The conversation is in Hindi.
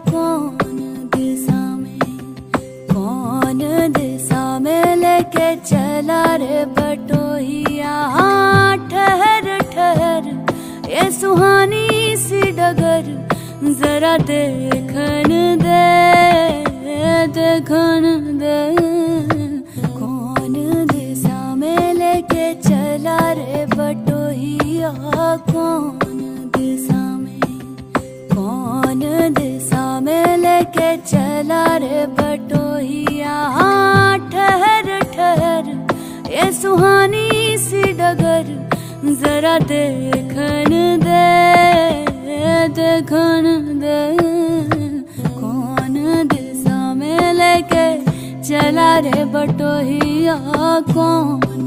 कौन दिशा में लेके चला रे बटोहिया। ठहर ठहर ये सुहानी सी डगर जरा देखन दे, देखन दे। कौन दिशा में लेके चला रे बटोहिया। कौन दिशा में लेके चला रे बटोहिया। ठहर ठहर ये सुहानी सी डगर जरा देखन दे, देखन दे। कौन दिशा में लेके चला रे बटोहिया। कौन